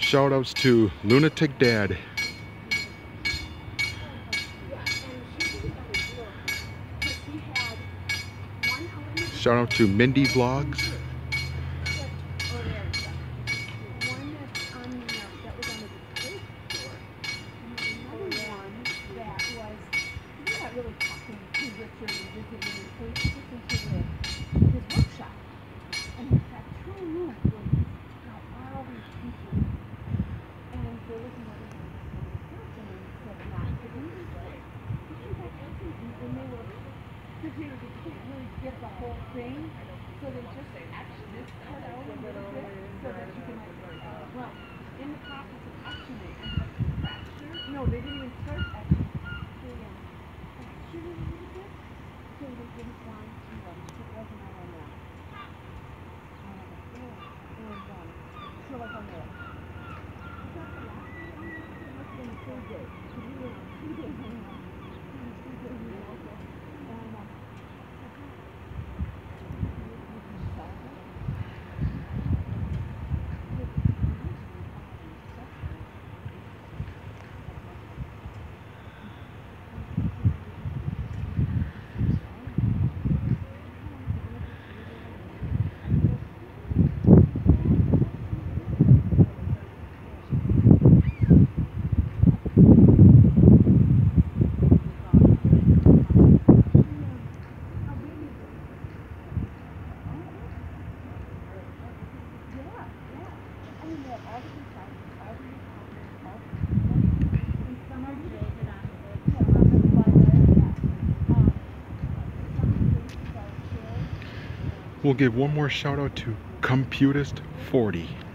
Shoutouts to Lunatic Dad. Shout out to Mindy Vlogs. Get the whole thing, so they just action this cut out a little bit so that you can, well, in the process of actioning, fracture, no, they didn't even start actioning, they fractured it a little bit, so they didn't want to, it wasn't all on that. So like on the, that's the last one, it must have been the third day, because we were on 2 days hanging out, 2 days in also, and We'll give one more shout out to Computist40.